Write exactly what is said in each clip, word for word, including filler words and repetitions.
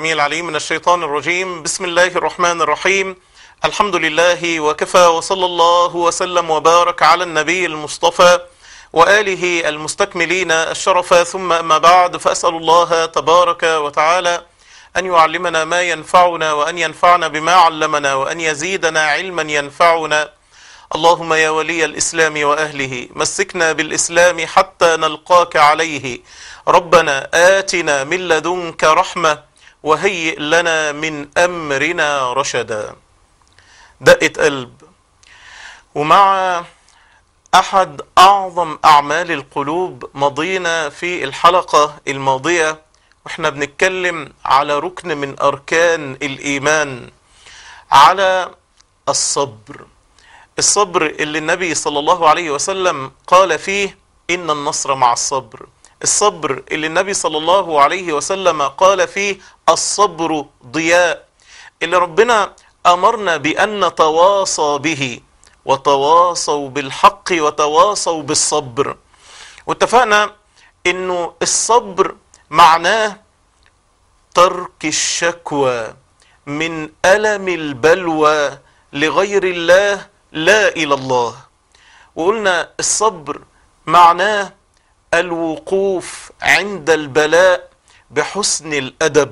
السميع العليم من الشيطان الرجيم. بسم الله الرحمن الرحيم. الحمد لله وكفى، وصلى الله وسلم وبارك على النبي المصطفى وآله المستكملين الشرف، ثم أما بعد، فأسأل الله تبارك وتعالى أن يعلمنا ما ينفعنا، وأن ينفعنا بما علمنا، وأن يزيدنا علما ينفعنا. اللهم يا ولي الإسلام وأهله، مسكنا بالإسلام حتى نلقاك عليه. ربنا آتنا من لدنك رحمة وهيئ لنا من أمرنا رشدا. دقة قلب. ومع أحد أعظم أعمال القلوب مضينا في الحلقة الماضية وإحنا بنتكلم على ركن من أركان الإيمان، على الصبر. الصبر اللي النبي صلى الله عليه وسلم قال فيه إن النصر مع الصبر. الصبر اللي النبي صلى الله عليه وسلم قال فيه الصبر ضياء، اللي ربنا أمرنا بأن نتواصى به، وتواصوا بالحق وتواصوا بالصبر. واتفقنا إنه الصبر معناه ترك الشكوى من ألم البلوى لغير الله لا إلى الله. وقلنا الصبر معناه الوقوف عند البلاء بحسن الأدب.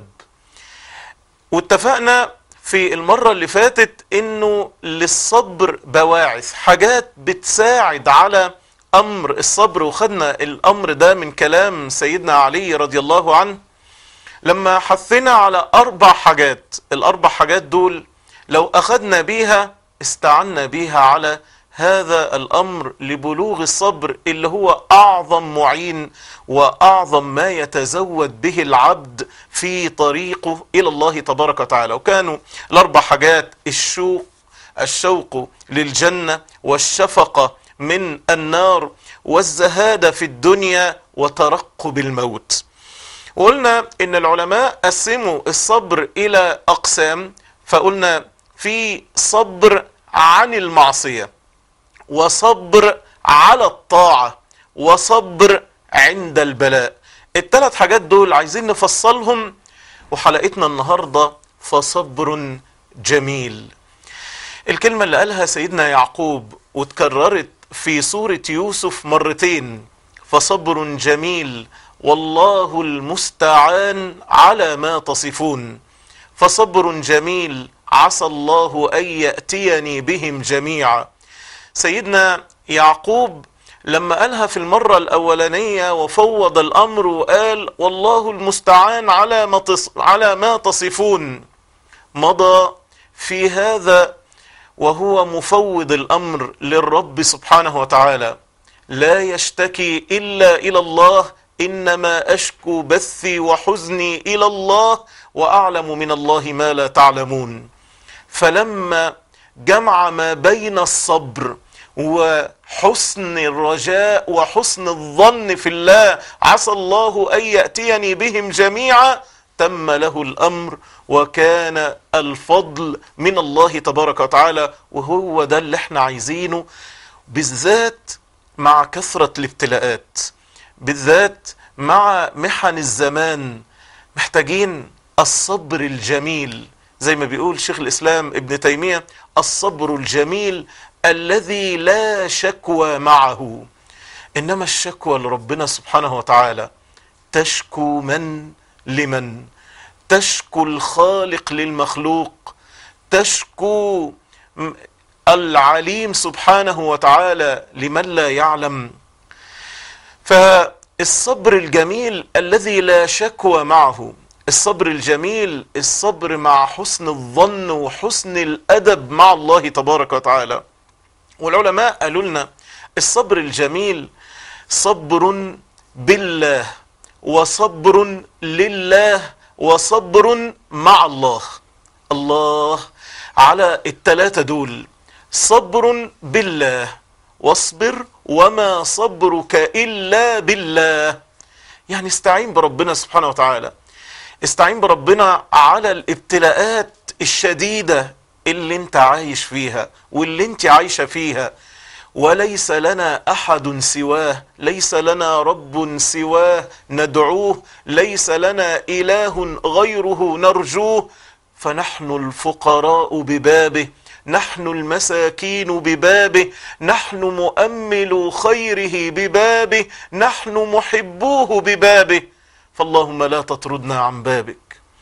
واتفقنا في المرة اللي فاتت انه للصبر بواعث، حاجات بتساعد على امر الصبر، وخدنا الامر ده من كلام سيدنا علي رضي الله عنه لما حثنا على اربع حاجات. الاربع حاجات دول لو اخدنا بيها استعنا بيها على هذا الأمر لبلوغ الصبر، اللي هو أعظم معين وأعظم ما يتزود به العبد في طريقه إلى الله تبارك وتعالى. وكانوا الأربع حاجات: الشوق الشوق للجنة، والشفقة من النار، والزهادة في الدنيا، وترقب الموت. وقلنا إن العلماء قسموا الصبر إلى أقسام، فقلنا في صبر عن المعصية، وصبر على الطاعة، وصبر عند البلاء. الثلاث حاجات دول عايزين نفصلهم، وحلقتنا النهاردة فصبر جميل. الكلمة اللي قالها سيدنا يعقوب وتكررت في سورة يوسف مرتين: فصبر جميل والله المستعان على ما تصفون. فصبر جميل عسى الله أن يأتيني بهم جميعا. سيدنا يعقوب لما قالها في المرة الأولانية وفوض الأمر وقال والله المستعان على ما على ما تصفون، مضى في هذا وهو مفوض الأمر للرب سبحانه وتعالى: لا يشتكي إلا إلى الله، إنما أشكو بثي وحزني إلى الله، وأعلم من الله ما لا تعلمون. فلما جمع ما بين الصبر وحسن الرجاء وحسن الظن في الله، عسى الله أن يأتيني بهم جميعا، تم له الأمر، وكان الفضل من الله تبارك وتعالى. وهو ده اللي احنا عايزينه، بالذات مع كثرة الابتلاءات، بالذات مع محن الزمان. محتاجين الصبر الجميل، زي ما بيقول شيخ الإسلام ابن تيمية: الصبر الجميل الذي لا شكوى معه. إنما الشكوى لربنا سبحانه وتعالى. تشكو من لمن؟ تشكو الخالق للمخلوق، تشكو العليم سبحانه وتعالى لمن لا يعلم. فالصبر الجميل الذي لا شكوى معه، الصبر الجميل، الصبر مع حسن الظن وحسن الأدب مع الله تبارك وتعالى. والعلماء قالوا لنا الصبر الجميل صبر بالله، وصبر لله، وصبر مع الله. الله على التلاتة دول: صبر بالله، واصبر وما صبرك إلا بالله. يعني استعين بربنا سبحانه وتعالى، استعين بربنا على الابتلاءات الشديدة اللي انت عايش فيها واللي انت عايشة فيها، وليس لنا أحد سواه، ليس لنا رب سواه ندعوه، ليس لنا إله غيره نرجوه، فنحن الفقراء ببابه، نحن المساكين ببابه، نحن مؤمل خيره ببابه، نحن محبوه ببابه، فاللهم لا تطردنا عن بابك.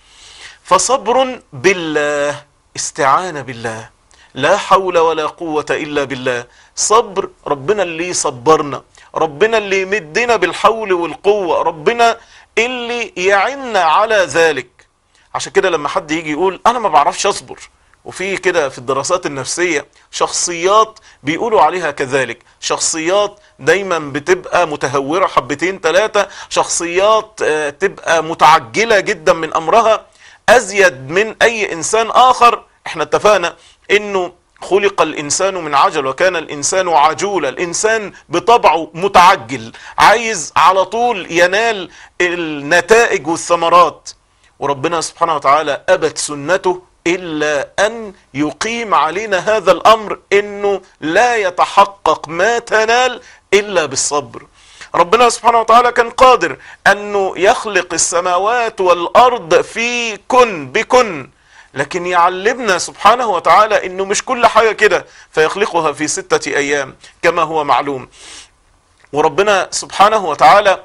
فصبر بالله، استعانة بالله، لا حول ولا قوة إلا بالله. صبر، ربنا اللي صبرنا، ربنا اللي يمدنا بالحول والقوة، ربنا اللي يعنا على ذلك. عشان كده لما حد يجي يقول أنا ما بعرفش أصبر، وفي كده في الدراسات النفسية شخصيات بيقولوا عليها كذلك، شخصيات دايما بتبقى متهورة حبتين ثلاثة، شخصيات تبقى متعجلة جدا من أمرها أزيد من أي إنسان آخر. احنا اتفقنا إنه خلق الإنسان من عجل وكان الإنسان عجولا، الإنسان بطبعه متعجل، عايز على طول ينال النتائج والثمرات، وربنا سبحانه وتعالى أبت سنته إلا أن يقيم علينا هذا الأمر، إنه لا يتحقق ما تنال إلا بالصبر. ربنا سبحانه وتعالى كان قادر أنه يخلق السماوات والأرض في كن بكن، لكن يعلمنا سبحانه وتعالى أنه مش كل حاجة كده، فيخلقها في ستة أيام كما هو معلوم. وربنا سبحانه وتعالى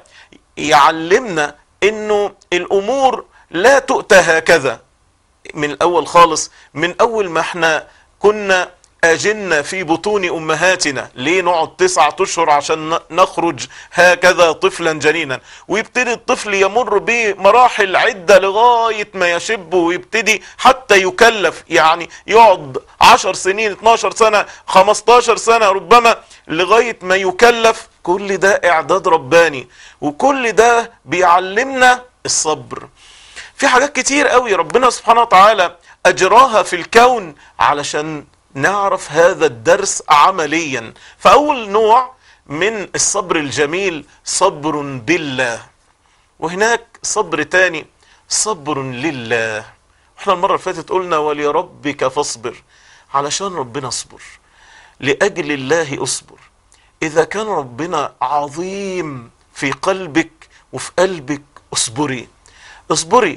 يعلمنا أنه الأمور لا تؤتى هكذا من الأول خالص، من أول ما احنا كنا أجلنا في بطون أمهاتنا. ليه نقعد تسعة أشهر عشان نخرج هكذا طفلا جنينا، ويبتدي الطفل يمر بمراحل عدة لغاية ما يشب ويبتدي حتى يكلف، يعني يقعد عشر سنين، اتناشر سنة، خمستاشر سنة ربما لغاية ما يكلف. كل ده إعداد رباني، وكل ده بيعلمنا الصبر. في حاجات كتير قوي ربنا سبحانه وتعالى أجراها في الكون علشان نعرف هذا الدرس عمليا. فأول نوع من الصبر الجميل صبر بالله، وهناك صبر تاني صبر لله. احنا المرة اللي فاتت قلنا ولربك فاصبر، علشان ربنا اصبر، لأجل الله اصبر. إذا كان ربنا عظيم في قلبك وفي قلبك اصبري اصبري.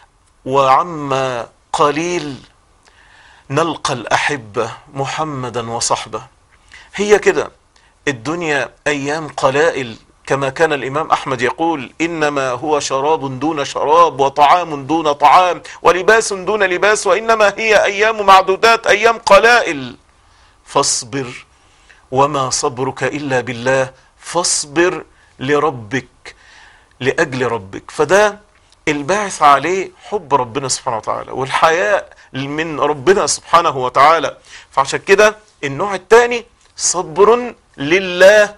وعما قليل نلقى الأحبة محمدا وصحبه. هي كده الدنيا أيام قلائل، كما كان الإمام أحمد يقول إنما هو شراب دون شراب، وطعام دون طعام، ولباس دون لباس، وإنما هي أيام معدودات، أيام قلائل. فاصبر وما صبرك إلا بالله، فاصبر لربك، لأجل ربك. فده الباعث عليه حب ربنا سبحانه وتعالى والحياء من ربنا سبحانه وتعالى. فعشان كده النوع الثاني صبر لله،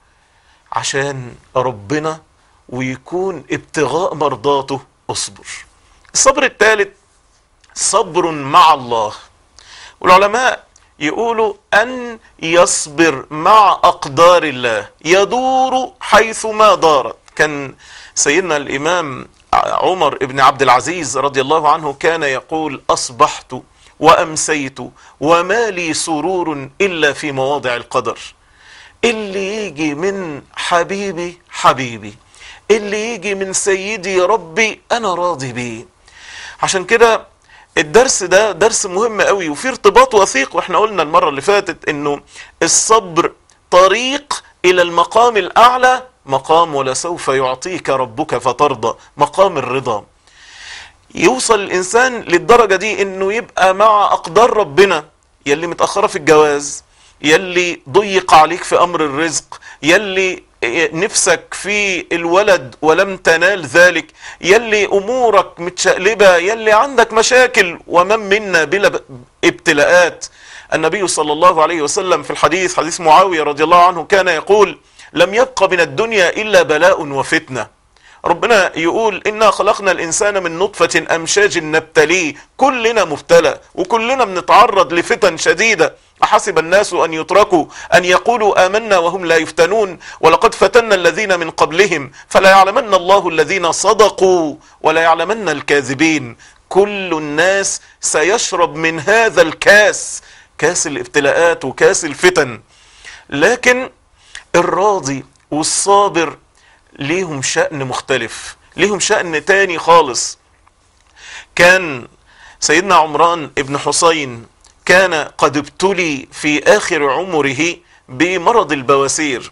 عشان ربنا ويكون ابتغاء مرضاته اصبر. الصبر الثالث صبر مع الله، والعلماء يقولوا أن يصبر مع أقدار الله، يدور حيث ما دارت. كان سيدنا الإمام عمر بن عبد العزيز رضي الله عنه كان يقول أصبحت وأمسيت وما لي سرور إلا في مواضع القدر. اللي يجي من حبيبي حبيبي، اللي يجي من سيدي ربي أنا راضي بيه. عشان كده الدرس ده درس مهم قوي وفي ارتباط وثيق. واحنا قلنا المرة اللي فاتت انه الصبر طريق الى المقام الاعلى، مقام ولسوف يعطيك ربك فترضى، مقام الرضا. يوصل الانسان للدرجة دي انه يبقى مع اقدار ربنا، يلي متأخرة في الجواز، يلي ضيق عليك في امر الرزق، يلي نفسك في الولد ولم تنال ذلك، يلي امورك متشقلبة، يلي عندك مشاكل، ومن منا بلا ابتلاءات. النبي صلى الله عليه وسلم في الحديث حديث معاوية رضي الله عنه كان يقول لم يبق من الدنيا إلا بلاء وفتنة. ربنا يقول إنا خلقنا الإنسان من نطفة أمشاج نبتليه. كلنا مبتلى وكلنا بنتعرض لفتن شديدة. أحسب الناس أن يتركوا أن يقولوا آمنا وهم لا يفتنون ولقد فتنا الذين من قبلهم فلا يعلمن الله الذين صدقوا ولا يعلمن الكاذبين. كل الناس سيشرب من هذا الكاس، كاس الابتلاءات وكاس الفتن. لكن الراضي والصابر ليهم شأن مختلف، ليهم شأن تاني خالص. كان سيدنا عمران ابن حسين كان قد ابتلي في آخر عمره بمرض البواسير،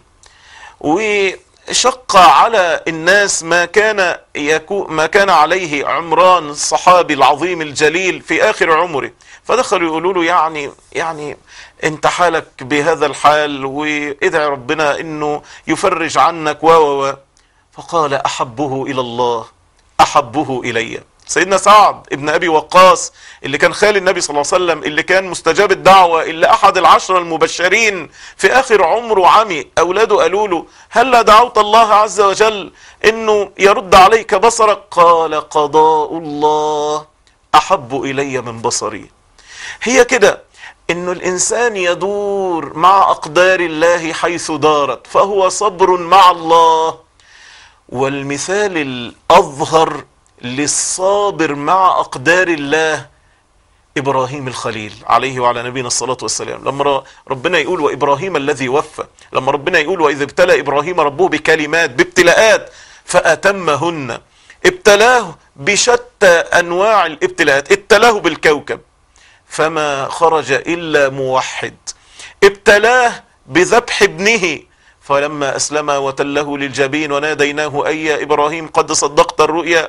وشق على الناس ما كان يكو ما كان عليه عمران الصحابي العظيم الجليل في آخر عمره. فدخلوا يقولوا له يعني يعني انت حالك بهذا الحال، وادعي ربنا انه يفرج عنك و و فقال احبه الى الله احبه الي. سيدنا سعد ابن ابي وقاص اللي كان خال النبي صلى الله عليه وسلم، اللي كان مستجاب الدعوة، اللي احد العشرة المبشرين، في اخر عمره عمي. اولاده قالوا له هل دعوت الله عز وجل انه يرد عليك بصرك؟ قال قضاء الله احب الي من بصري. هي كده انه الانسان يدور مع اقدار الله حيث دارت، فهو صبر مع الله. والمثال الاظهر للصابر مع اقدار الله ابراهيم الخليل عليه وعلى نبينا الصلاة والسلام. لما ربنا يقول وابراهيم الذي وفى، لما ربنا يقول واذا ابتلى ابراهيم ربه بكلمات، بابتلاءات فاتمهن، ابتلاه بشتى انواع الابتلاءات. ابتلاه بالكوكب فما خرج إلا موحد، ابتلاه بذبح ابنه فلما أسلم وتله للجبين وناديناه أي يا إبراهيم قد صدقت الرؤيا.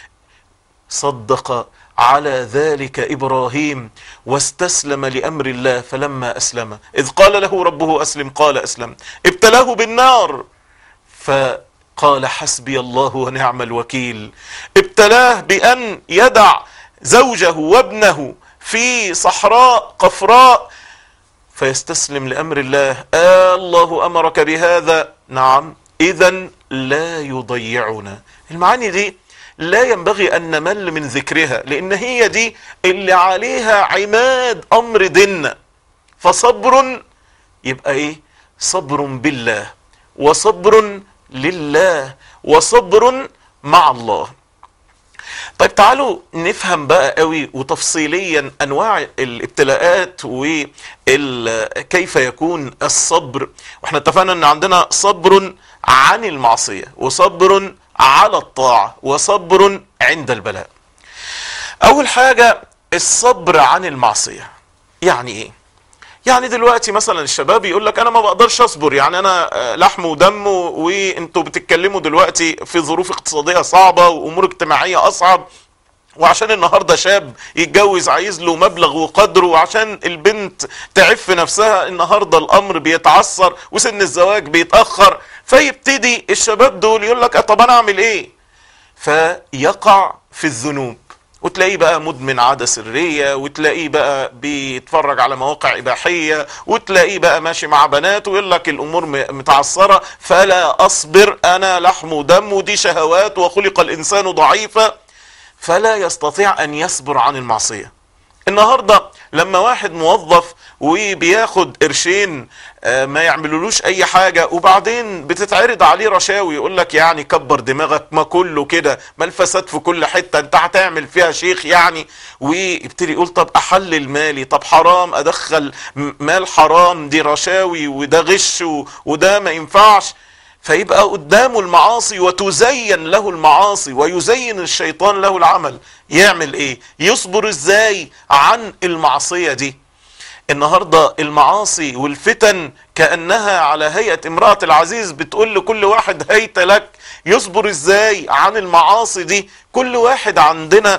صدق على ذلك إبراهيم واستسلم لأمر الله فلما أسلم إذ قال له ربه أسلم قال أسلم. ابتلاه بالنار فقال حسبي الله ونعم الوكيل. ابتلاه بأن يدع زوجه وابنه في صحراء قفراء فيستسلم لأمر الله. آه الله أمرك بهذا؟ نعم، إذن لا يضيعنا. المعاني دي لا ينبغي أن نمل من ذكرها، لأن هي دي اللي عليها عماد أمر ديننا. فصبر يبقى إيه؟ صبر بالله، وصبر لله، وصبر مع الله. طيب تعالوا نفهم بقى قوي وتفصيليا انواع الابتلاءات وكيف يكون الصبر. واحنا اتفقنا ان عندنا صبر عن المعصية، وصبر على الطاعة، وصبر عند البلاء. اول حاجة الصبر عن المعصية. يعني ايه؟ يعني دلوقتي مثلا الشباب يقول لك انا ما بقدرش اصبر، يعني انا لحم ودم، وانتوا بتتكلموا دلوقتي في ظروف اقتصادية صعبة وامور اجتماعية اصعب، وعشان النهاردة شاب يتجوز عايز له مبلغ وقدره، وعشان البنت تعف نفسها النهاردة الامر بيتعثر وسن الزواج بيتأخر. فيبتدي الشباب دول يقول لك طب انا اعمل ايه؟ فيقع في الذنوب، وتلاقيه بقى مدمن عادة سرية، وتلاقيه بقى بيتفرج على مواقع إباحية، وتلاقيه بقى ماشي مع بنات ويقول لك الأمور متعثرة فلا أصبر، أنا لحم ودم ودي شهوات وخلق الإنسان ضعيفا، فلا يستطيع أن يصبر عن المعصية. النهاردة لما واحد موظف وبياخد قرشين ما يعملولوش اي حاجة، وبعدين بتتعرض عليه رشاوي، يقول لك يعني كبر دماغك، ما كله كده، ما الفساد في كل حتة، انت هتعمل فيها شيخ يعني. ويبتدي يقول طب احلل مالي، طب حرام ادخل مال حرام، دي رشاوي وده غش وده ما ينفعش. فيبقى قدامه المعاصي وتزين له المعاصي ويزين الشيطان له العمل. يعمل ايه؟ يصبر ازاي عن المعصية دي؟ النهاردة المعاصي والفتن كأنها على هيئة امرأة العزيز بتقول لكل واحد هيت لك. يصبر ازاي عن المعاصي دي؟ كل واحد عندنا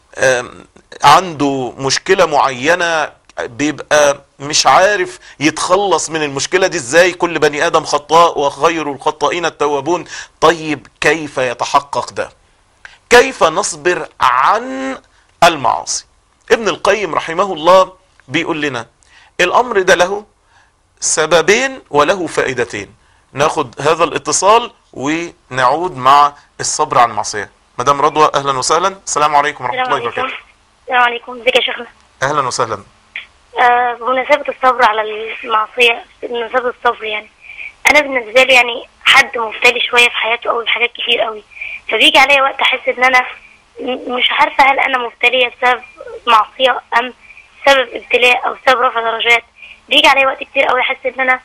عنده مشكلة معينة بيبقى مش عارف يتخلص من المشكلة دي ازاي. كل بني آدم خطاء وخير الخطائين التوابون. طيب كيف يتحقق ده؟ كيف نصبر عن المعاصي؟ ابن القيم رحمه الله بيقول لنا الامر ده له سببين وله فائدتين. ناخد هذا الاتصال ونعود مع الصبر عن المعصية. مدام رضوى اهلا وسهلا. السلام عليكم ورحمة الله وبركاته. السلام عليكم، ازيك يا شيخنا؟ اهلا وسهلا. آه بمناسبة الصبر على المعصية، بمناسبة الصبر يعني انا بالنسبة لي يعني حد مبتلي شوية في حياته او حاجات كتير قوي، فبيجي عليا وقت احس ان انا مش عارفة هل انا مبتلية بسبب معصية ام سبب ابتلاء او سبب رفع درجات. بيجي عليا وقت كتير قوي احس ان انا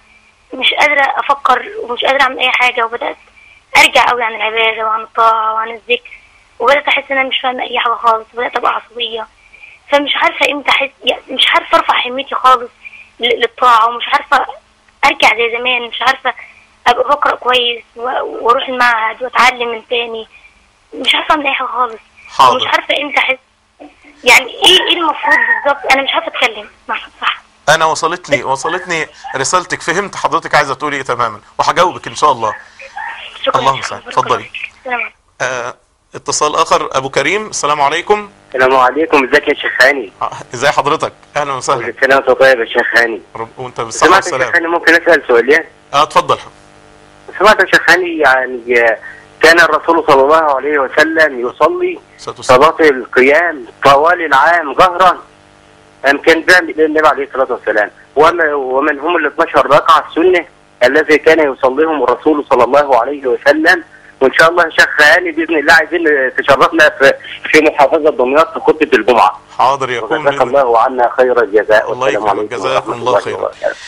مش قادرة افكر ومش قادرة اعمل اي حاجة، وبدأت ارجع قوي عن العبادة وعن الطاعة وعن الذكر، وبدأت احس ان انا مش فاهمة اي حاجة خالص، وبدأت ابقى عصبية. فمش عارفة امتى احس، يعني مش عارفة ارفع همتي خالص للطاعة، ومش عارفة ارجع زي زمان، مش عارفة ابقى بقرأ كويس واروح المعهد واتعلم من تاني. مش عارفة اعمل اي حاجة خالص. حاضر. ومش عارفة امتى احس، يعني ايه ايه المفروض بالظبط. انا مش عارفة اتكلم صح. انا وصلتني وصلتني رسالتك، فهمت حضرتك عايزه تقولي ايه تماما، وهجاوبك ان شاء الله. شكرا. اللهم صل. اتفضلي. آه اتصال اخر، ابو كريم. السلام عليكم. السلام عليكم. ازيك يا شيخ هاني؟ ازي حضرتك؟ اهلا وسهلا. كل سنه وانت طيب يا شيخ هاني. وانت بالصحه والسلامه. سمعت يا شيخ هاني ممكن اسال سؤالين؟ اه اتفضل. سمعت يا شيخ هاني يعني كان الرسول صلى الله عليه وسلم يصلي صلاه القيام طوال العام جهرا، ام كان بيعمل النبي عليه الصلاه والسلام، ومن هم ال اثناشر ركعه السنه الذي كان يصليهم الرسول صلى الله عليه وسلم. وان شاء الله يا شيخ هاني باذن الله عايزين تشرفنا في في محافظه دمياط في خطبه الجمعه. حاضر يكون. جزاك الله عنا خير الجزاء. الله يكرمك. جزاكم الله خيرا.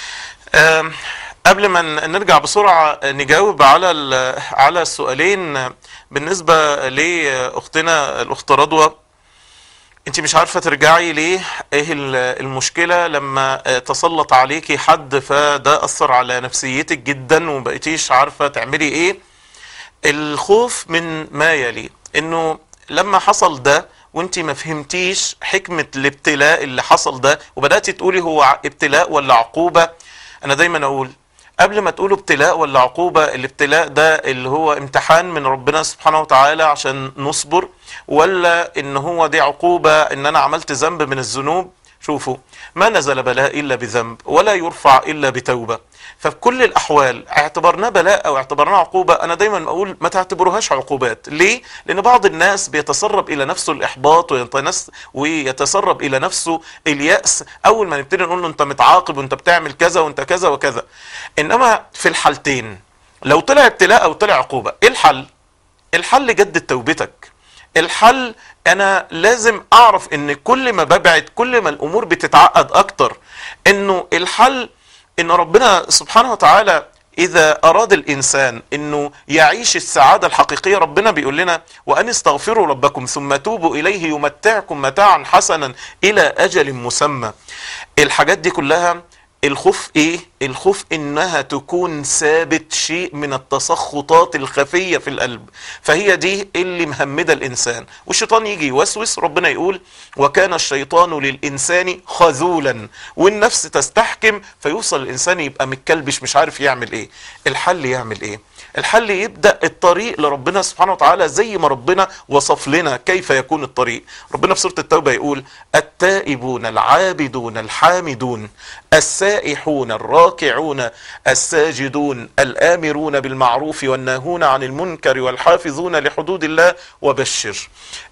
قبل ما نرجع بسرعه نجاوب على على السؤالين بالنسبه لاختنا الاخت رضوى، انت مش عارفه ترجعي ليه؟ ايه المشكله لما تسلط عليكي حد فده اثر على نفسيتك جدا ومبقيتيش عارفه تعملي ايه؟ الخوف من ما يلي، انه لما حصل ده وانت ما فهمتيش حكمة الابتلاء اللي حصل ده وبدأتي تقولي هو ابتلاء ولا عقوبة. انا دايما اقول قبل ما تقولوا ابتلاء ولا عقوبة، الابتلاء ده اللي هو امتحان من ربنا سبحانه وتعالى عشان نصبر، ولا ان هو دي عقوبة ان انا عملت ذنب من الذنوب. شوفوا، ما نزل بلاء إلا بذنب ولا يرفع إلا بتوبة. ففي كل الأحوال اعتبرناه بلاء أو اعتبرناه عقوبة، أنا دايما أقول ما تعتبروهاش عقوبات. ليه؟ لأن بعض الناس بيتسرب إلى نفسه الإحباط ويتسرب إلى نفسه اليأس أول ما نبتدي نقول له أنت متعاقب وأنت بتعمل كذا وأنت كذا وكذا. إنما في الحالتين لو طلع ابتلاء أو طلع عقوبة، إيه الحل؟ الحل جدد توبتك. الحل انا لازم اعرف ان كل ما ببعد كل ما الامور بتتعقد اكتر. انه الحل ان ربنا سبحانه وتعالى اذا اراد الانسان انه يعيش السعادة الحقيقية، ربنا بيقول لنا وان استغفروا ربكم ثم توبوا اليه يمتعكم متاعا حسنا الى اجل مسمى. الحاجات دي كلها الخوف ايه؟ الخوف انها تكون ثابت شيء من التسخطات الخفية في القلب، فهي دي اللي مهمدة الانسان. والشيطان يجي يوسوس، ربنا يقول وكان الشيطان للانسان خذولا، والنفس تستحكم فيوصل الانسان يبقى متكلبش مش عارف يعمل ايه. الحل يعمل ايه؟ الحل يبدأ الطريق لربنا سبحانه وتعالى زي ما ربنا وصف لنا كيف يكون الطريق. ربنا في سورة التوبة يقول التائبون العابدون الحامدون السائحون الراكعون الساجدون الآمرون بالمعروف والناهون عن المنكر والحافظون لحدود الله وبشر.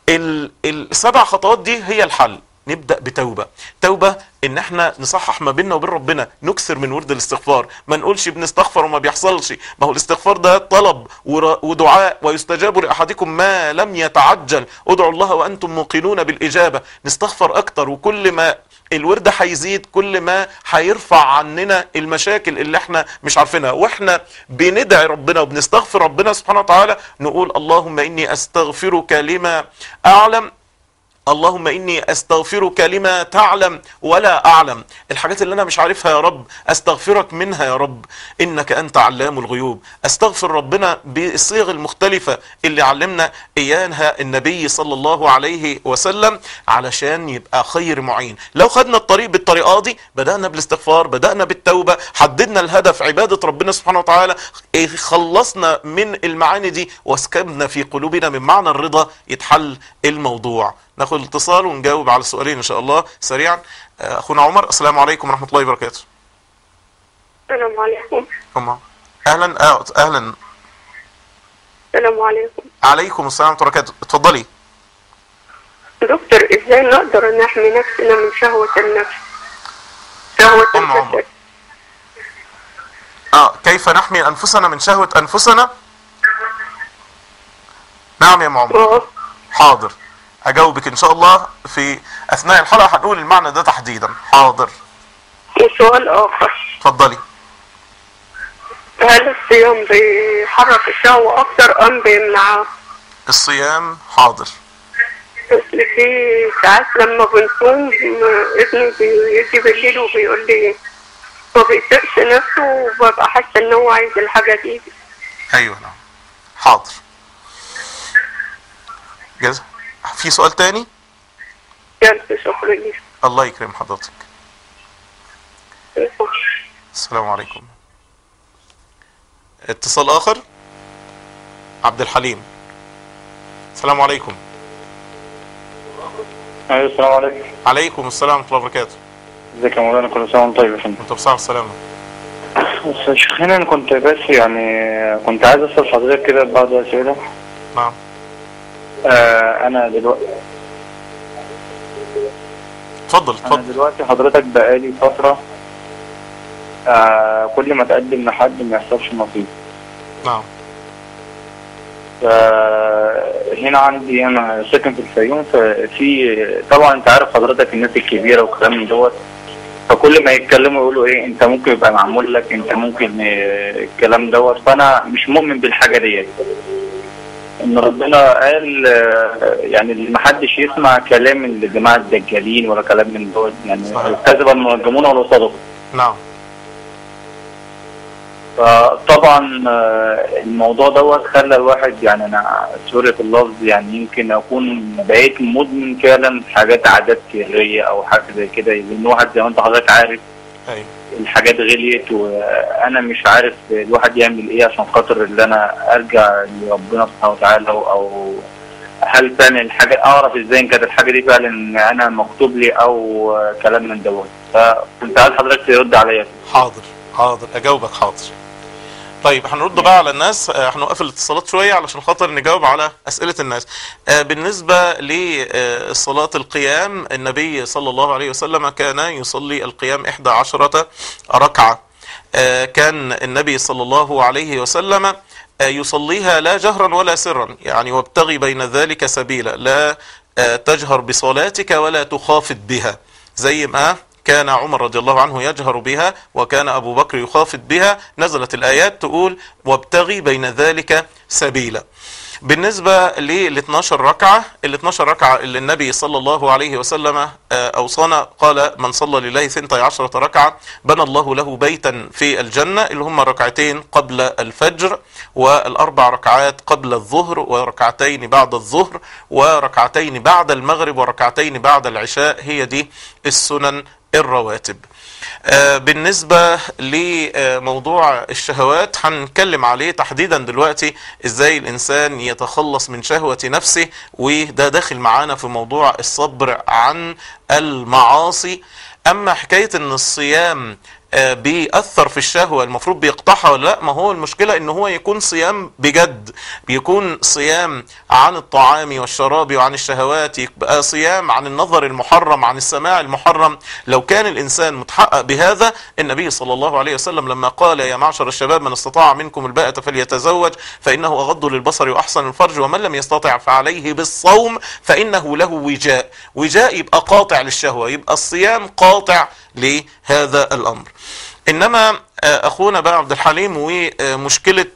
السبع خطوات دي هي الحل. نبدأ بتوبة. توبة ان احنا نصحح ما بيننا وبين ربنا، نكثر من ورد الاستغفار، ما نقولش بنستغفر وما بيحصلش. ما هو الاستغفار ده طلب ودعاء، ويستجاب لأحدكم ما لم يتعجل، ادعوا الله وانتم موقنون بالإجابة. نستغفر اكتر، وكل ما الورد هيزيد كل ما هيرفع عننا المشاكل اللي احنا مش عارفينها. واحنا بندعي ربنا وبنستغفر ربنا سبحانه وتعالى نقول اللهم اني استغفرك لما اعلم، اللهم إني أستغفرك لما تعلم ولا أعلم. الحاجات اللي أنا مش عارفها يا رب أستغفرك منها يا رب، إنك أنت علام الغيوب. أستغفر ربنا بالصيغ المختلفة اللي علمنا إياها النبي صلى الله عليه وسلم علشان يبقى خير معين. لو خدنا الطريق بالطريقة دي، بدأنا بالاستغفار، بدأنا بالتوبة، حددنا الهدف عبادة ربنا سبحانه وتعالى، خلصنا من المعاني دي واسكبنا في قلوبنا من معنى الرضا، يتحل الموضوع. ناخد الاتصال ونجاوب على السؤالين ان شاء الله سريعا. اخونا عمر، السلام عليكم ورحمه الله وبركاته. السلام عليكم. أم. اهلا اهلا. السلام عليكم. عليكم السلام ورحمه الله وبركاته. اتفضلي. دكتور، ازاي نقدر نحمي نفسنا من شهوه النفس؟ شهوه الجسد. اه كيف نحمي انفسنا من شهوه انفسنا؟ نعم يا ام عمر. اه حاضر، هجاوبك ان شاء الله في اثناء الحلقه، هنقول المعنى ده تحديدا. حاضر. وسؤال اخر. اتفضلي. هل الصيام بيحرك الشهوة أكتر أم بيمنعها؟ الصيام حاضر. أصل في ساعات لما بنصوم ابني بيجي بالليل وبيقول لي ما بيطيقش نفسه وببقى حاسة إن هو عايز الحاجة دي. أيوه نعم حاضر. جاز في سؤال تاني؟ جلسة شكرا لك. الله يكرم حضرتك. السلام عليكم. اتصال آخر. عبد الحليم. السلام عليكم. ايوه السلام عليكم. عليكم السلام ورحمة الله وبركاته. ازيك يا مولانا؟ كل سنة وانت طيب يا فندم. وانت بصحة والسلامة. بس يا شيخنا انا كنت بس يعني كنت عايز اسال حضرتك كده بعض الاسئله. نعم. آه انا دلوقتي اتفضل اتفضل. انا دلوقتي حضرتك بقالي فتره آه كل ما اتقدم لحد ما يحصلش نصيب. نعم. هنا عندي انا ساكن في الفيوم، ففي طبعا انت عارف حضرتك الناس الكبيره والكلام من دوت، فكل ما يتكلموا يقولوا ايه انت ممكن يبقى معمول لك، انت ممكن إيه الكلام دوت، فانا مش مؤمن بالحاجه ديت. ان ربنا قال يعني ما حدش يسمع كلام الجماعه الدجالين ولا كلام من دوت، يعني كذب المنجمون ولا صدقوا. نعم. فطبعا الموضوع دوت خلى الواحد يعني انا سوري في اللفظ يعني يمكن اكون بقيت مدمن فعلا حاجات عادات سريه او حاجه زي كده، لان واحد زي ما انت حضرتك عارف ايوه الحاجات غليت وانا مش عارف الواحد يعمل ايه عشان خاطر اللي انا ارجع لربنا سبحانه وتعالى، او هل فعلا الحاجه اعرف ازاي ان كانت الحاجه دي فعلا انا مكتوب لي او كلام من دوت. فكنت عايز حضرتك ترد عليا. حاضر حاضر اجاوبك حاضر. طيب هنرد بقى على الناس، هنوقف الاتصالات شوية علشان خاطر نجاوب على أسئلة الناس. بالنسبة لصلاة القيام، النبي صلى الله عليه وسلم كان يصلي القيام إحدى عشرة ركعة. كان النبي صلى الله عليه وسلم يصليها لا جهرا ولا سرا، يعني وابتغي بين ذلك سبيلا، لا تجهر بصلاتك ولا تخافت بها، زي ما كان عمر رضي الله عنه يجهر بها وكان أبو بكر يخافت بها. نزلت الآيات تقول وابتغي بين ذلك سبيلا. بالنسبة لل اثناشر ركعة، ال اثناشر ركعة اللي النبي صلى الله عليه وسلم أوصانا قال من صلى لله ثنتي عشرة ركعة بنى الله له بيتا في الجنة، اللي هم ركعتين قبل الفجر والأربع ركعات قبل الظهر وركعتين بعد الظهر وركعتين بعد المغرب وركعتين بعد العشاء، هي دي السنن الرواتب. آه بالنسبة لموضوع الشهوات هنتكلم عليه تحديدا دلوقتي، ازاي الانسان يتخلص من شهوة نفسه، وده داخل معانا في موضوع الصبر عن المعاصي. اما حكاية ان الصيام بيأثر في الشهوة المفروض بيقطعها ولا لا، ما هو المشكلة ان هو يكون صيام بجد، بيكون صيام عن الطعام والشراب وعن الشهوات، يبقى صيام عن النظر المحرم عن السماع المحرم. لو كان الانسان متحقق بهذا، النبي صلى الله عليه وسلم لما قال يا معشر الشباب من استطاع منكم الباءة فليتزوج فإنه أغض للبصر وأحسن الفرج ومن لم يستطع فعليه بالصوم فإنه له وجاء. وجاء يبقى قاطع للشهوة، يبقى الصيام قاطع لهذا الأمر. إنما أخونا بقى عبد الحليم ومشكلة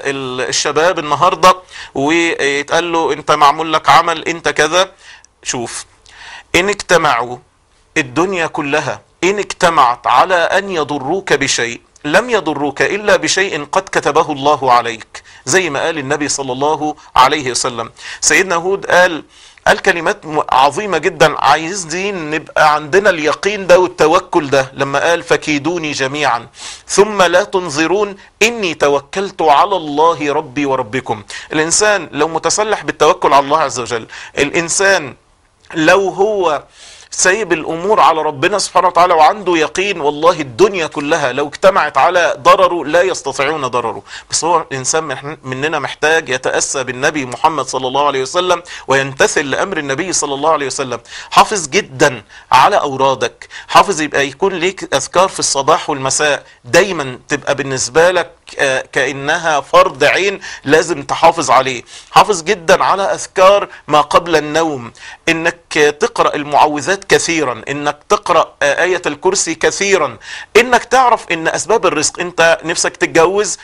الشباب النهاردة ويتقال له أنت معمول لك عمل أنت كذا، شوف إن اجتمعوا الدنيا كلها إن اجتمعت على أن يضروك بشيء لم يضروك إلا بشيء قد كتبه الله عليك، زي ما قال النبي صلى الله عليه وسلم. سيدنا هود قال قال كلمات عظيمة جدا، عايزين نبقى عندنا اليقين ده والتوكل ده، لما قال فكيدوني جميعا ثم لا تنظرون إني توكلت على الله ربي وربكم. الإنسان لو متسلح بالتوكل على الله عز وجل، الإنسان لو هو سايب الامور على ربنا سبحانه وتعالى وعنده يقين، والله الدنيا كلها لو اجتمعت على ضرره لا يستطيعون ضرره. بس هو الانسان مننا محتاج يتأسى بالنبي محمد صلى الله عليه وسلم ويمتثل لامر النبي صلى الله عليه وسلم. حافظ جدا على اورادك، حافظ يبقى يكون ليك اذكار في الصباح والمساء، دايما تبقى بالنسبة لك كأنها فرض عين لازم تحافظ عليه. حافظ جدا على أذكار ما قبل النوم، انك تقرأ المعوذات كثيرا، انك تقرأ آية الكرسي كثيرا، انك تعرف ان اسباب الرزق، انت نفسك تتجوز،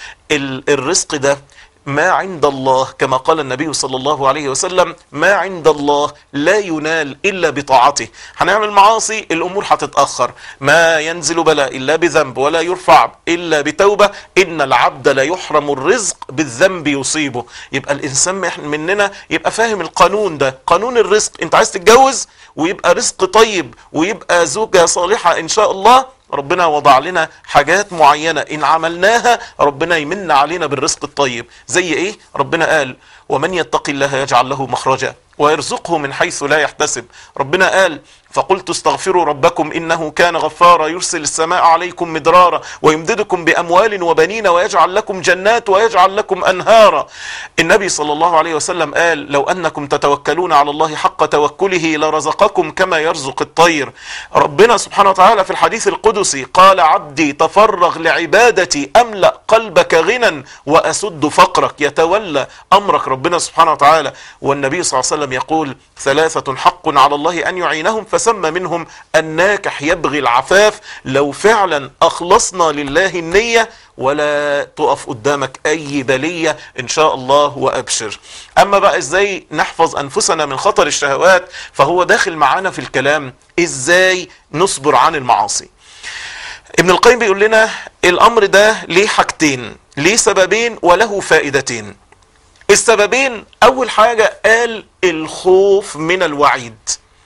الرزق ده ما عند الله كما قال النبي صلى الله عليه وسلم: ما عند الله لا ينال إلا بطاعته. هنعمل معاصي الأمور هتتأخر، ما ينزل بلاء إلا بذنب ولا يرفع إلا بتوبة، إن العبد لا يحرم الرزق بالذنب يصيبه. يبقى الإنسان مننا يبقى فاهم القانون ده، قانون الرزق. انت عايز تتجوز ويبقى رزق طيب ويبقى زوجة صالحة إن شاء الله، ربنا وضع لنا حاجات معينة إن عملناها ربنا يمن علينا بالرزق الطيب. زي إيه؟ ربنا قال: ومن يتق الله يجعل له مخرجا ويرزقه من حيث لا يحتسب. ربنا قال: فقلت استغفروا ربكم إنه كان غفارا يرسل السماء عليكم مدرارا ويمددكم بأموال وبنين ويجعل لكم جنات ويجعل لكم أنهارا. النبي صلى الله عليه وسلم قال: لو أنكم تتوكلون على الله حق توكله لرزقكم كما يرزق الطير. ربنا سبحانه وتعالى في الحديث القدسي قال: عبدي تفرغ لعبادتي أملأ قلبك غنى وأسد فقرك. يتولى أمرك ربنا سبحانه وتعالى. والنبي صلى الله عليه وسلم يقول: ثلاثة حق على الله أن يعينهم، فسمى منهم الناكح يبغي العفاف. لو فعلا أخلصنا لله النية ولا تقف قدامك أي بلية إن شاء الله وأبشر. أما بقى إزاي نحفظ أنفسنا من خطر الشهوات، فهو داخل معانا في الكلام إزاي نصبر عن المعاصي. ابن القيم بيقول لنا الأمر ده ليه حاجتين، ليه سببين وله فائدتين. السببين: أول حاجة قال الخوف من الوعيد.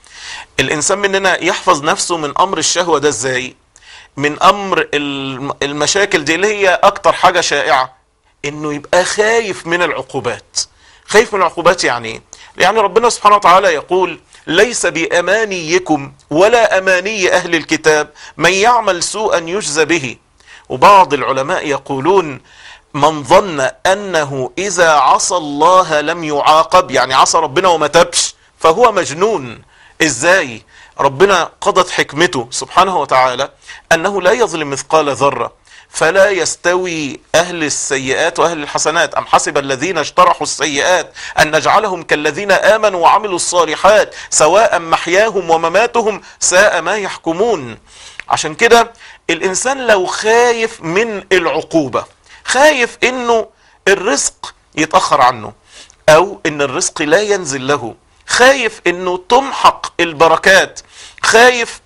الإنسان مننا يحفظ نفسه من أمر الشهوة ده إزاي؟ من أمر المشاكل دي اللي هي أكتر حاجة شائعة، إنه يبقى خايف من العقوبات. خايف من العقوبات يعني إيه؟ يعني ربنا سبحانه وتعالى يقول: ليس بأمانيكم ولا أماني أهل الكتاب من يعمل سوءا يجزى به. وبعض العلماء يقولون: من ظن أنه إذا عصى الله لم يعاقب، يعني عصى ربنا وما تبش، فهو مجنون. إزاي؟ ربنا قضت حكمته سبحانه وتعالى أنه لا يظلم مثقال ذرة، فلا يستوي أهل السيئات وأهل الحسنات. أم حسب الذين اجترحوا السيئات أن نجعلهم كالذين آمنوا وعملوا الصالحات سواء محياهم ومماتهم ساء ما يحكمون. عشان كده الإنسان لو خايف من العقوبة، خايف إنه الرزق يتأخر عنه أو إن الرزق لا ينزل له، خايف إنه تمحق البركات، خايف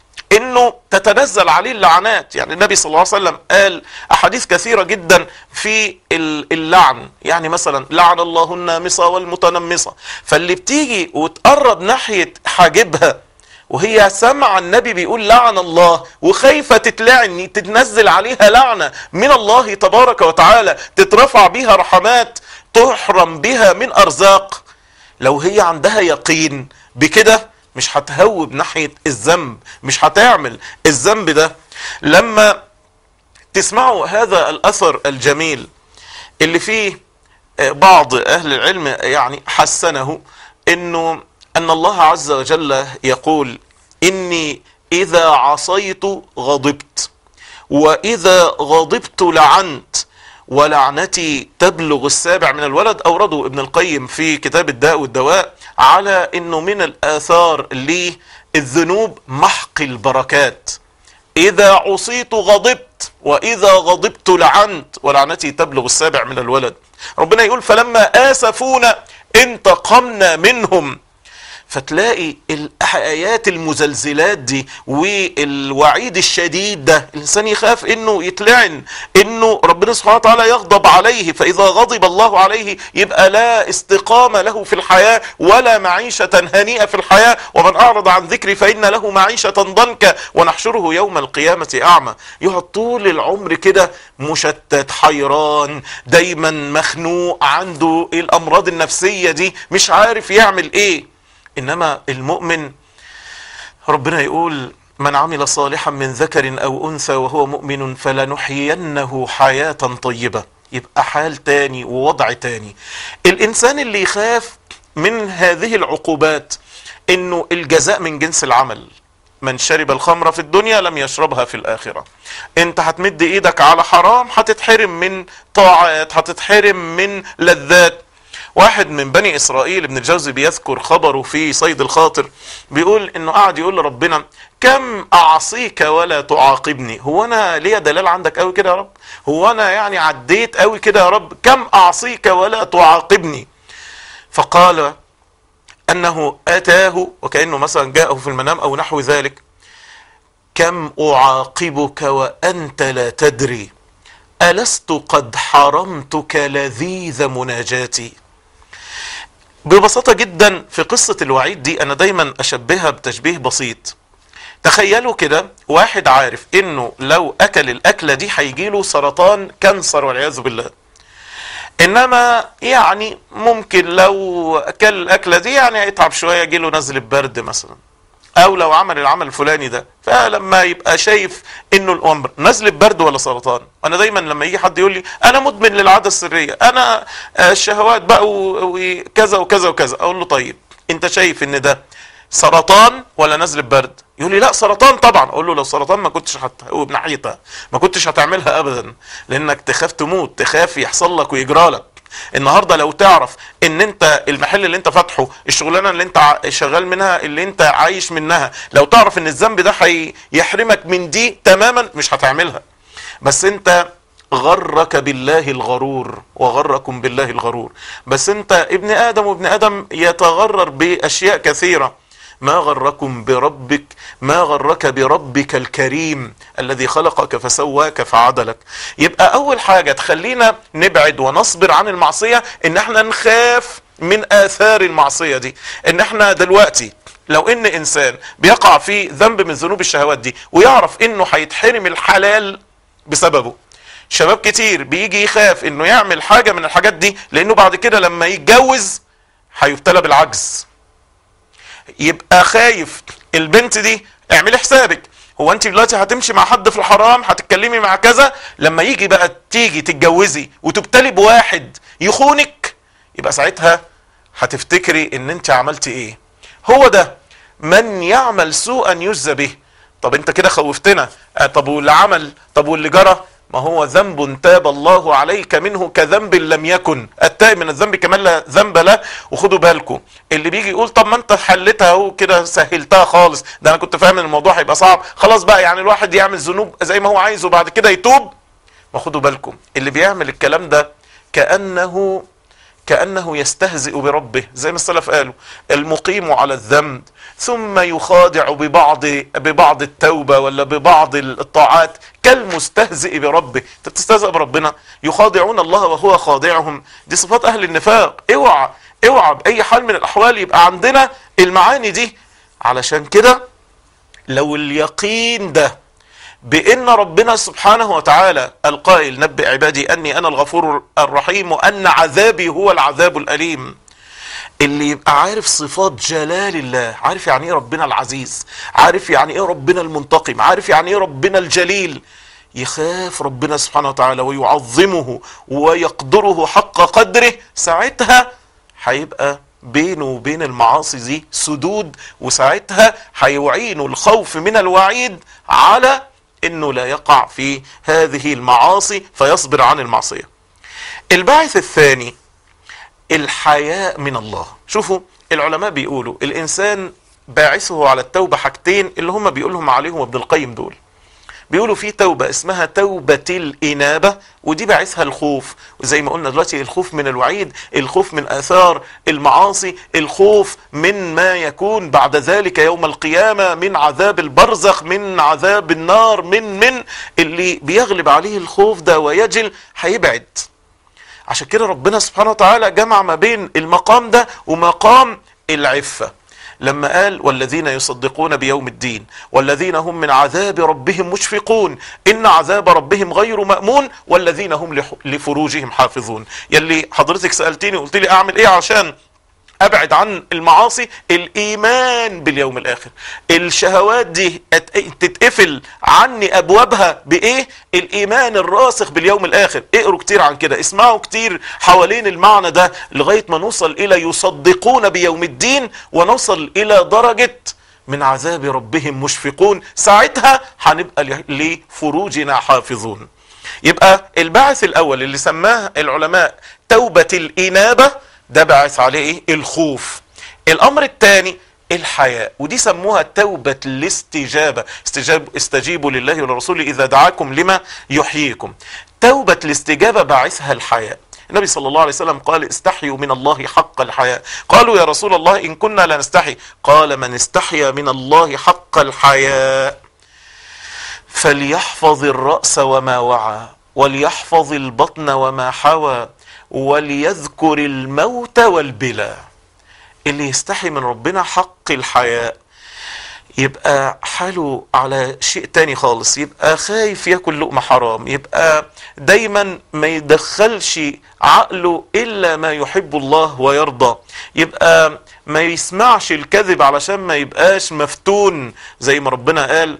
انه تتنزل عليه اللعنات. يعني النبي صلى الله عليه وسلم قال احاديث كثيرة جدا في اللعن، يعني مثلا: لعن الله النامصة والمتنمصة. فاللي بتيجي وتقرب ناحية حاجبها وهي سمع النبي بيقول لعن الله وخايفة تتلعن، تتنزل عليها لعنة من الله تبارك وتعالى، تترفع بها رحمات، تحرم بها من ارزاق، لو هي عندها يقين بكده مش هتهوب ناحية الذنب، مش هتعمل الذنب ده. لما تسمعوا هذا الأثر الجميل اللي فيه بعض أهل العلم يعني حسنه، إنه أن الله عز وجل يقول: إني إذا عصيت غضبت وإذا غضبت لعنت ولعنتي تبلغ السابع من الولد. أورده ابن القيم في كتاب الداء والدواء على انه من الاثار للذنوب محق البركات. اذا عصيت غضبت واذا غضبت لعنت ولعنتي تبلغ السابع من الولد. ربنا يقول: فلما آسفونا انتقمنا منهم. فتلاقي الآيات المزلزلات دي والوعيد الشديد ده، الإنسان يخاف إنه يتلعن، إنه ربنا سبحانه وتعالى يغضب عليه، فإذا غضب الله عليه يبقى لا استقامة له في الحياة ولا معيشة هنيئة في الحياة. ومن أعرض عن ذكري فإن له معيشة ضنكا ونحشره يوم القيامة أعمى. يقعد طول العمر كده مشتت، حيران، دايما مخنوق، عنده الأمراض النفسية دي، مش عارف يعمل إيه. إنما المؤمن ربنا يقول: من عمل صالحا من ذكر أو أنثى وهو مؤمن فلنحيينه حياة طيبة. يبقى حال تاني ووضع تاني. الإنسان اللي يخاف من هذه العقوبات إنه الجزاء من جنس العمل، من شرب الخمر في الدنيا لم يشربها في الآخرة. انت هتمد ايدك على حرام هتتحرم من طاعات، هتتحرم من لذات. واحد من بني إسرائيل ابن الجوزي بيذكر خبره في صيد الخاطر، بيقول انه قاعد يقول لربنا كم أعصيك ولا تعاقبني، هو أنا ليا دلال عندك قوي كده يا رب؟ هو أنا يعني عديت قوي كده يا رب؟ كم أعصيك ولا تعاقبني. فقال أنه أتاه وكأنه مثلا جاءه في المنام أو نحو ذلك، كم أعاقبك وأنت لا تدري، ألست قد حرمتك لذيذ مناجاتي. ببساطة جدا في قصة الوعيد دي أنا دايما أشبهها بتشبيه بسيط. تخيلوا كده واحد عارف إنه لو أكل الأكلة دي هيجيله سرطان كانسر والعياذ بالله، إنما يعني ممكن لو أكل الأكلة دي يعني هيتعب شوية يجيله نزل برد مثلا، او لو عمل العمل الفلاني ده. فلما يبقى شايف انه الامر نزل برد ولا سرطان، انا دايما لما يجي حد يقول لي انا مدمن للعاده السريه، انا الشهوات بقى وكذا وكذا وكذا، اقول له طيب انت شايف ان ده سرطان ولا نزل برد؟ يقول لي لا سرطان طبعا. اقول له لو سرطان ما كنتش هتقوم ناحيتها، ما كنتش هتعملها ابدا، لانك تخاف تموت، تخاف يحصل لك ويجرى لك. النهارده لو تعرف ان انت المحل اللي انت فاتحه، الشغلانه اللي انت شغال منها، اللي انت عايش منها، لو تعرف ان الذنب ده هيحرمك من دي تماما مش هتعملها. بس انت غرك بالله الغرور وغركم بالله الغرور. بس انت ابن ادم، وابن ادم يتغرر باشياء كثيره. ما غركم بربك، ما غرك بربك الكريم الذي خلقك فسواك فعدلك. يبقى اول حاجة تخلينا نبعد ونصبر عن المعصية ان احنا نخاف من اثار المعصية دي. ان احنا دلوقتي لو ان انسان بيقع في ذنب من ذنوب الشهوات دي ويعرف انه هيتحرم الحلال بسببه، شباب كتير بيجي يخاف انه يعمل حاجة من الحاجات دي لانه بعد كده لما يتجوز هيبتلى بالعجز. يبقى خايف. البنت دي اعملي حسابك، هو انت دلوقتي هتمشي مع حد في الحرام، هتتكلمي مع كذا، لما يجي بقى تيجي تتجوزي وتبتلي بواحد يخونك، يبقى ساعتها هتفتكري ان انت عملتي ايه. هو ده من يعمل سوءا يجزى به. طب انت كده خوفتنا. طب واللي عمل، طب واللي جرى، ما هو ذنب تاب الله عليك منه كذنب لم يكن، التائب من الذنب كمان لا ذنب له. وخدوا بالكم اللي بيجي يقول طب ما انت حلتها اهو كده سهلتها خالص، ده انا كنت فاهم ان الموضوع هيبقى صعب، خلاص بقى يعني الواحد يعمل ذنوب زي ما هو عايز وبعد كده يتوب. ما خدوا بالكم اللي بيعمل الكلام ده كأنه كأنه يستهزئ بربه، زي ما السلف قالوا المقيم على الذنب ثم يخادع ببعض ببعض التوبة ولا ببعض الطاعات كالمستهزئ بربه. انت بتستهزئ بربنا، يخادعون الله وهو خادعهم. دي صفات اهل النفاق. اوعى اوعى باي حال من الاحوال يبقى عندنا المعاني دي. علشان كده لو اليقين ده بان ربنا سبحانه وتعالى القائل نبئ عبادي اني انا الغفور الرحيم وان عذابي هو العذاب الاليم، اللي يبقى عارف صفات جلال الله، عارف يعني ايه ربنا العزيز، عارف يعني ايه ربنا المنتقم، عارف يعني ايه ربنا الجليل، يخاف ربنا سبحانه وتعالى ويعظمه ويقدره حق قدره، ساعتها هيبقى بينه وبين المعاصي دي سدود، وساعتها هيعينه الخوف من الوعيد على انه لا يقع في هذه المعاصي فيصبر عن المعصية. الباعث الثاني الحياء من الله. شوفوا العلماء بيقولوا الانسان باعثه على التوبة حاجتين اللي هم بيقولهم عليهم ابن القيم دول. بيقولوا في توبة اسمها توبة الإنابة، ودي باعثها الخوف، وزي ما قلنا دلوقتي الخوف من الوعيد، الخوف من آثار المعاصي، الخوف من ما يكون بعد ذلك يوم القيامة، من عذاب البرزخ، من عذاب النار، من من اللي بيغلب عليه الخوف ده ويجل هيبعد. عشان كده ربنا سبحانه وتعالى جمع ما بين المقام ده ومقام العفة لما قال والذين يصدقون بيوم الدين والذين هم من عذاب ربهم مشفقون إن عذاب ربهم غير مأمون والذين هم لفروجهم حافظون. يلي حضرتك سألتيني وقلت لي أعمل إيه عشان أبعد عن المعاصي؟ الإيمان باليوم الآخر. الشهوات دي تتقفل عني أبوابها بإيه؟ الإيمان الراسخ باليوم الآخر. اقروا كتير عن كده، اسمعوا كتير حوالين المعنى ده لغاية ما نوصل إلى يصدقون بيوم الدين ونوصل إلى درجة من عذاب ربهم مشفقون، ساعتها هنبقى لفروجنا حافظون. يبقى البعث الاول اللي سماه العلماء توبة الانابة ده بعث عليه ايه؟ الخوف. الامر الثاني الحياء، ودي سموها توبة الاستجابة، استجاب استجيبوا لله ولرسوله اذا دعاكم لما يحييكم. توبة الاستجابة بعثها الحياء. النبي صلى الله عليه وسلم قال استحيوا من الله حق الحياء. قالوا يا رسول الله إن كنا لا نستحي، قال من استحيا من الله حق الحياء فليحفظ الرأس وما وعى وليحفظ البطن وما حوى وليذكر الموت والبلى. اللي يستحي من ربنا حق الحياء يبقى حاله على شيء تاني خالص، يبقى خايف ياكل لقمة حرام، يبقى دايما ما يدخلش عقله إلا ما يحب الله ويرضى، يبقى ما يسمعش الكذب علشان ما يبقاش مفتون زي ما ربنا قال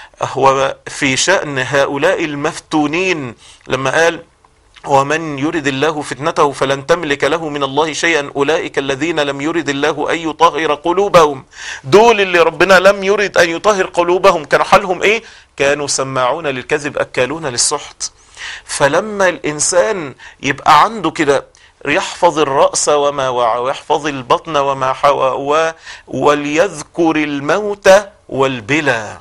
هو في شأن هؤلاء المفتونين لما قال ومن يرد الله فتنته فلن تملك له من الله شيئا أولئك الذين لم يرد الله أن يطهر قلوبهم. دول اللي ربنا لم يرد أن يطهر قلوبهم كانوا حالهم إيه؟ كانوا سماعون للكذب أكالون للسحت. فلما الإنسان يبقى عنده كده يحفظ الرأس وما وعى ويحفظ البطن وما حوى وليذكر الموت والبلى،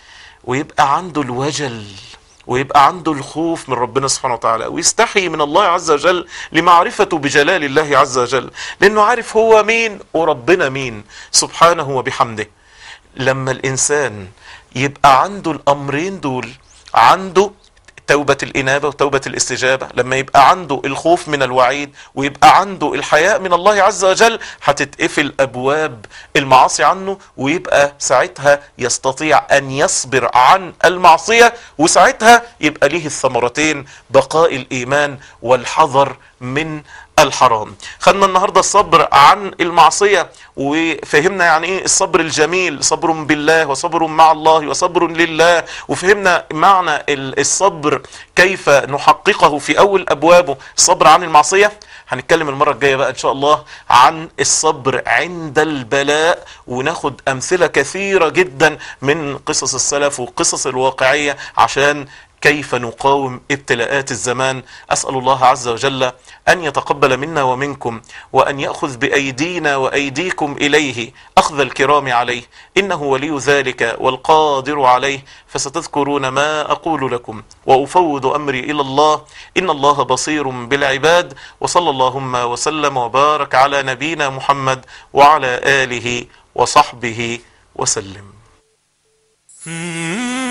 ويبقى عنده الوجل ويبقى عنده الخوف من ربنا سبحانه وتعالى ويستحي من الله عز وجل لمعرفته بجلال الله عز وجل، لأنه عارف هو مين وربنا مين سبحانه وبحمده. لما الإنسان يبقى عنده الأمرين دول، عنده توبة الإنابة وتوبة الاستجابة، لما يبقى عنده الخوف من الوعيد ويبقى عنده الحياء من الله عز وجل، هتتقفل أبواب المعاصي عنه، ويبقى ساعتها يستطيع أن يصبر عن المعصية، وساعتها يبقى ليه الثمرتين بقاء الإيمان والحذر من الحرام. خدنا النهاردة الصبر عن المعصية وفهمنا يعني ايه الصبر الجميل، صبر بالله وصبر مع الله وصبر لله، وفهمنا معنى الصبر كيف نحققه في اول ابوابه، الصبر عن المعصية. هنتكلم المرة الجاية بقى ان شاء الله عن الصبر عند البلاء، وناخد امثلة كثيرة جدا من قصص السلف وقصص الواقعية عشان كيف نقاوم ابتلاءات الزمان. أسأل الله عز وجل أن يتقبل منا ومنكم، وأن يأخذ بأيدينا وأيديكم إليه أخذ الكرام عليه، إنه ولي ذلك والقادر عليه. فستذكرون ما أقول لكم وأفوض أمري إلى الله، إن الله بصير بالعباد. وصلى اللهم وسلم وبارك على نبينا محمد وعلى آله وصحبه وسلم.